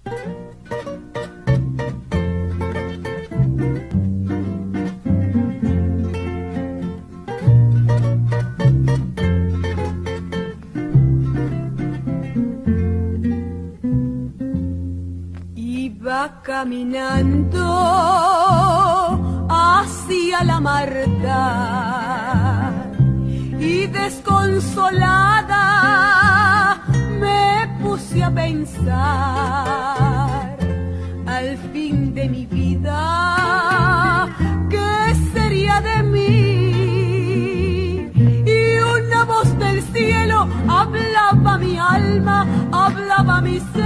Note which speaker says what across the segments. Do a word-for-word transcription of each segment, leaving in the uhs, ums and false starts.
Speaker 1: Caminando hacia la Marta y desconsolada me puse a pensar al fin de mi vida qué sería de mí, y una voz del cielo hablaba mi alma, hablaba mi ser.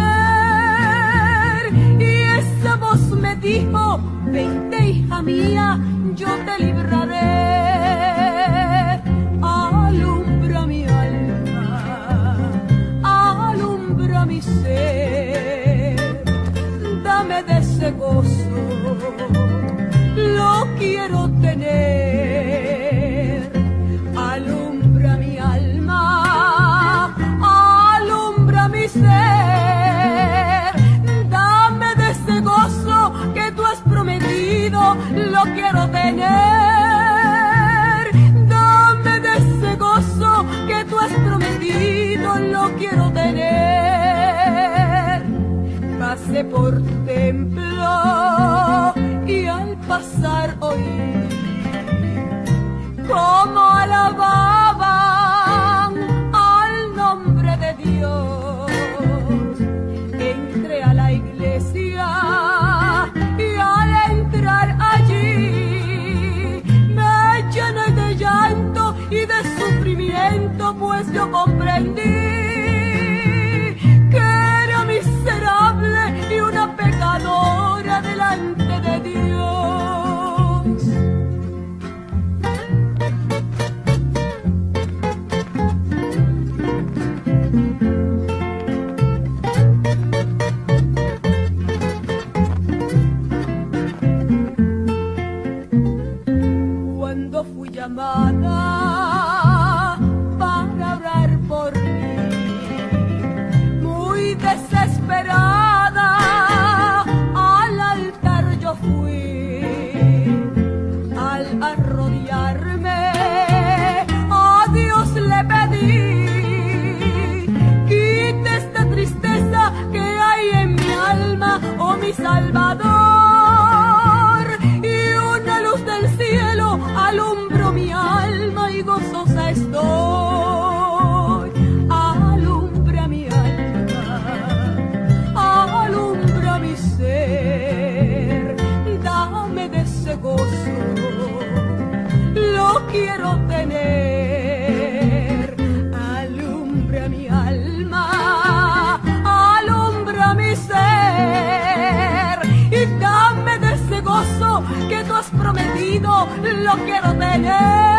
Speaker 1: Esa voz me dijo: vente, hija mía, yo te libraré. Alumbra mi alma, alumbra mi ser, dame de ese gozo, lo quiero tener. Alumbra mi alma, alumbra mi ser, que tú has prometido, lo quiero tener. Dame de ese gozo que tú has prometido, lo quiero tener. Pasé por templo y al pasar oí cómo alababan al nombre de Dios. Entré a la iglesia y al entrar allí me llené de llanto y de sufrimiento, pues yo comprendí que era miserable y una pecadora delante de Dios. Llamada para orar por mí, muy desesperada al altar yo fui. Al arrodillarme a Dios le pedí: quite esta tristeza que hay en mi alma, oh mi Salvador, y una luz del cielo alumbro mi alma y gozosa estoy. Alumbra mi alma, alumbra mi ser, dame de ese gozo, lo quiero tener. Alumbra mi alma, alumbra mi ser, y dame de ese gozo que tú has prometido, lo quiero tener.